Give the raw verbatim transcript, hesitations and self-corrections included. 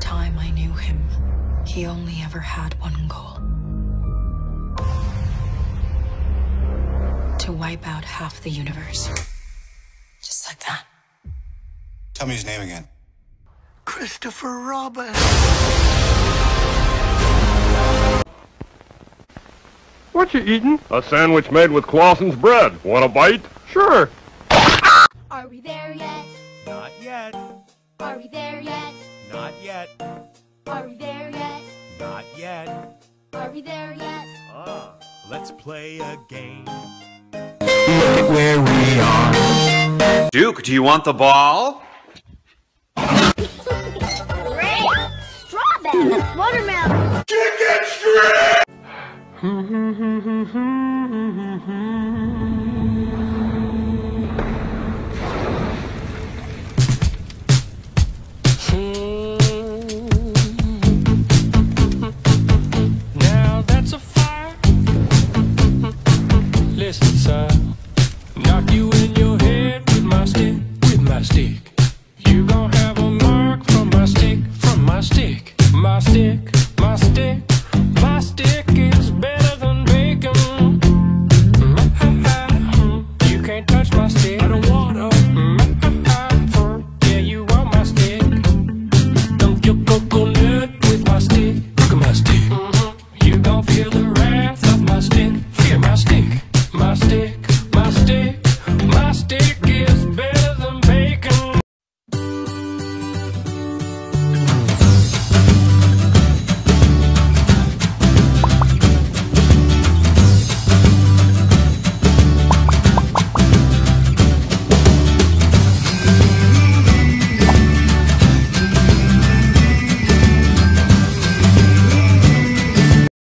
time I knew him, he only ever had one goal. To wipe out half the universe. Just like that. Tell me his name again. Christopher Robin. What you eating? A sandwich made with Clausen's bread. Want a bite? Sure. Are we there yet? Not yet. Are we there yet? Not yet. Are we there yet? Not yet. Are we there yet? Ah, let's play a game. Look at where we are. Duke, do you want the ball? Great! Strawberry! Watermelon! Kick it straight! Now that's a fire. Listen, sir, knock you in your head with my stick, with my stick. You gon' have a mark from my stick, from my stick, my stick, my stick. My stick is better than bacon. You can't touch my stick. I don't wanna.